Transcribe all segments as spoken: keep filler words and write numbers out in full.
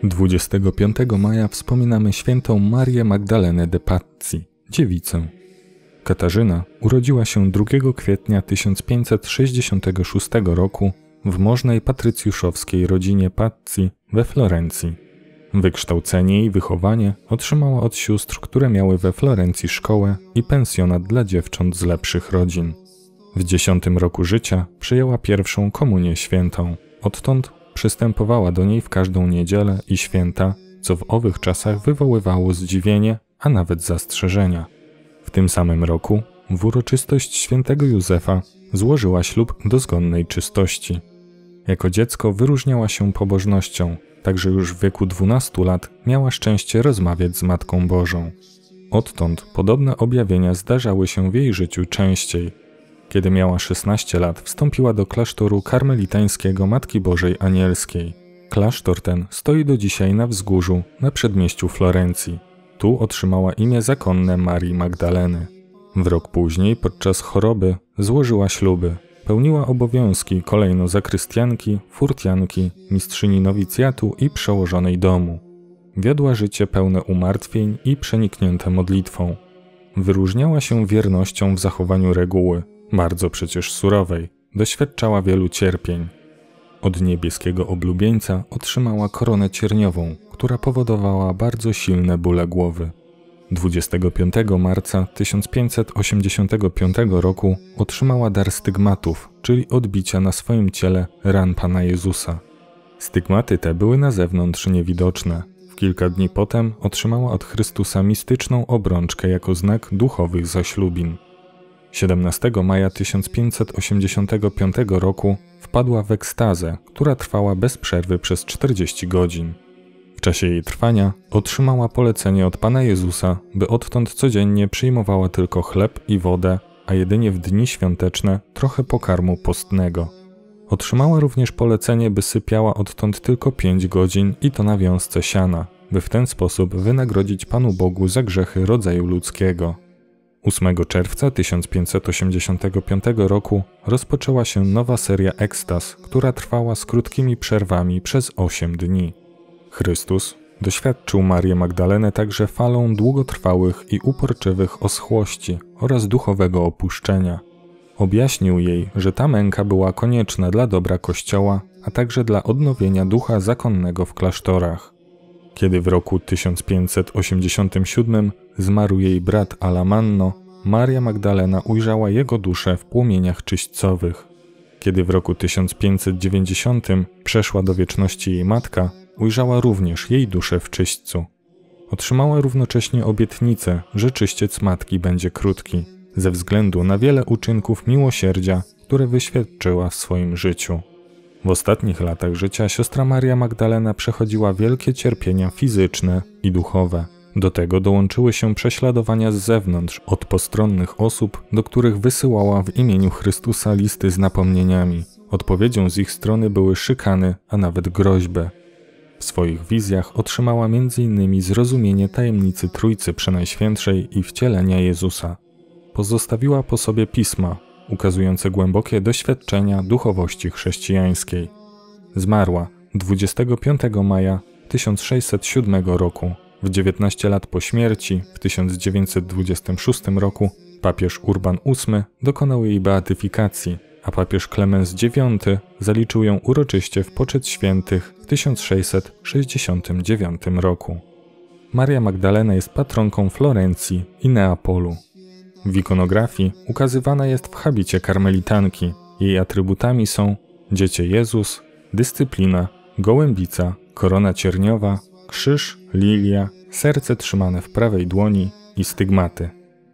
dwudziestego piątego maja wspominamy świętą Marię Magdalenę de Pazzi, dziewicę. Katarzyna urodziła się drugiego kwietnia tysiąc pięćset sześćdziesiątego szóstego roku w możnej patrycjuszowskiej rodzinie Pazzi we Florencji. Wykształcenie i wychowanie otrzymała od sióstr, które miały we Florencji szkołę i pensjonat dla dziewcząt z lepszych rodzin. W dziesiątym roku życia przyjęła pierwszą komunię świętą. Odtąd przystępowała do niej w każdą niedzielę i święta, co w owych czasach wywoływało zdziwienie, a nawet zastrzeżenia. W tym samym roku w uroczystość świętego Józefa złożyła ślub dozgonnej czystości. Jako dziecko wyróżniała się pobożnością, także już w wieku dwunastu lat miała szczęście rozmawiać z Matką Bożą. Odtąd podobne objawienia zdarzały się w jej życiu częściej. Kiedy miała szesnaście lat, wstąpiła do klasztoru karmelitańskiego Matki Bożej Anielskiej. Klasztor ten stoi do dzisiaj na wzgórzu, na przedmieściu Florencji. Tu otrzymała imię zakonne Marii Magdaleny. W rok później, podczas choroby, złożyła śluby. Pełniła obowiązki kolejno zakrystianki, furtianki, mistrzyni nowicjatu i przełożonej domu. Wiodła życie pełne umartwień i przeniknięte modlitwą. Wyróżniała się wiernością w zachowaniu reguły, bardzo przecież surowej, doświadczała wielu cierpień. Od niebieskiego oblubieńca otrzymała koronę cierniową, która powodowała bardzo silne bóle głowy. dwudziestego piątego marca tysiąc pięćset osiemdziesiątego piątego roku otrzymała dar stygmatów, czyli odbicia na swoim ciele ran Pana Jezusa. Stygmaty te były na zewnątrz niewidoczne. W kilka dni potem otrzymała od Chrystusa mistyczną obrączkę jako znak duchowych zaślubin. siedemnastego maja tysiąc pięćset osiemdziesiątego piątego roku wpadła w ekstazę, która trwała bez przerwy przez czterdzieści godzin. W czasie jej trwania otrzymała polecenie od Pana Jezusa, by odtąd codziennie przyjmowała tylko chleb i wodę, a jedynie w dni świąteczne trochę pokarmu postnego. Otrzymała również polecenie, by sypiała odtąd tylko pięć godzin i to na wiązce siana, by w ten sposób wynagrodzić Panu Bogu za grzechy rodzaju ludzkiego. ósmego czerwca tysiąc pięćset osiemdziesiątego piątego roku rozpoczęła się nowa seria ekstaz, która trwała z krótkimi przerwami przez osiem dni. Chrystus doświadczył Marię Magdalenę także falą długotrwałych i uporczywych oschłości oraz duchowego opuszczenia. Objaśnił jej, że ta męka była konieczna dla dobra Kościoła, a także dla odnowienia ducha zakonnego w klasztorach. Kiedy w roku tysiąc pięćset osiemdziesiątym siódmym zmarł jej brat Alamanno, Maria Magdalena ujrzała jego duszę w płomieniach czyśćcowych. Kiedy w roku tysiąc pięćset dziewięćdziesiątym przeszła do wieczności jej matka, ujrzała również jej duszę w czyśćcu. Otrzymała równocześnie obietnicę, że czyściec matki będzie krótki, ze względu na wiele uczynków miłosierdzia, które wyświadczyła w swoim życiu. W ostatnich latach życia siostra Maria Magdalena przechodziła wielkie cierpienia fizyczne i duchowe. Do tego dołączyły się prześladowania z zewnątrz od postronnych osób, do których wysyłała w imieniu Chrystusa listy z napomnieniami. Odpowiedzią z ich strony były szykany, a nawet groźby. W swoich wizjach otrzymała między innymi zrozumienie tajemnicy Trójcy Przenajświętszej i wcielenia Jezusa. Pozostawiła po sobie pisma, ukazujące głębokie doświadczenia duchowości chrześcijańskiej. Zmarła dwudziestego piątego maja tysiąc sześćset siódmego roku. W dziewiętnaście lat po śmierci, w tysiąc dziewięćset dwudziestym szóstym roku, papież Urban ósmy dokonał jej beatyfikacji, a papież Klemens dziewiąty zaliczył ją uroczyście w poczet świętych w tysiąc sześćset sześćdziesiątym dziewiątym roku. Maria Magdalena jest patronką Florencji i Neapolu. W ikonografii ukazywana jest w habicie karmelitanki. Jej atrybutami są Dziecię Jezus, dyscyplina, gołębica, korona cierniowa, krzyż, lilia, serce trzymane w prawej dłoni i stygmaty.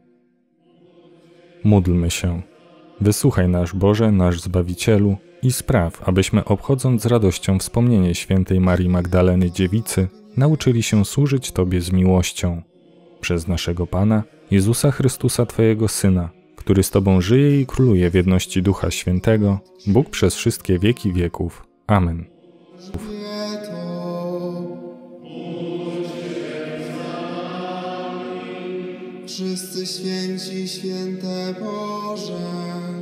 Módlmy się. Wysłuchaj nasz Boże, nasz Zbawicielu i spraw, abyśmy obchodząc z radością wspomnienie świętej Marii Magdaleny Dziewicy, nauczyli się służyć Tobie z miłością. Przez naszego Pana, Jezusa Chrystusa Twojego Syna, który z Tobą żyje i króluje w jedności Ducha Świętego, Bóg przez wszystkie wieki wieków. Amen. Wszyscy święci, święte Boże.